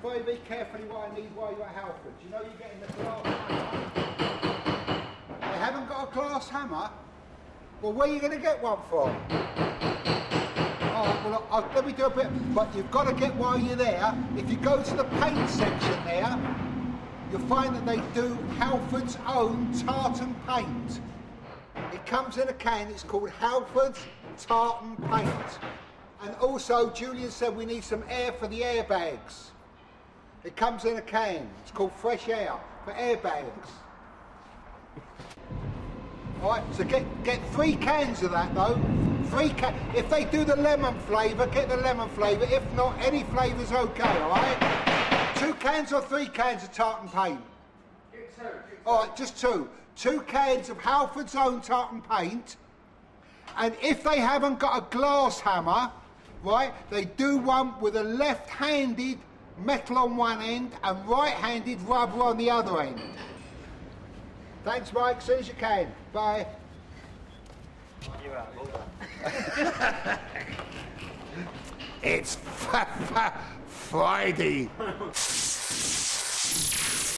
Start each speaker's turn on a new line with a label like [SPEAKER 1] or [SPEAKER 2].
[SPEAKER 1] very, very carefully what I need while you're at Halford's. You know you're getting the glass hammer. They haven't got a glass hammer? Well, where are you going to get one from? Alright, well, let me do a bit, but you've got to get while you're there. If you go to the paint section there, you'll find that they do Halford's own tartan paint. It comes in a can, it's called Halford's tartan paint. And also, Julian said we need some air for the airbags. It comes in a can, it's called fresh air for airbags. Alright, so get 3 cans of that though. 3 cans. If they do the lemon flavour, get the lemon flavour. If not, any flavour's okay, alright? 2 cans or 3 cans of tartan paint?
[SPEAKER 2] Get 2.
[SPEAKER 1] Alright, just 2. 2 cans of Halford's own tartan paint. And if they haven't got a glass hammer, right, they do one with a left-handed metal on one end and right-handed rubber on the other end. Thanks, Mike. As soon as you can. Bye.
[SPEAKER 2] You're out. Well done.
[SPEAKER 1] It's Friday.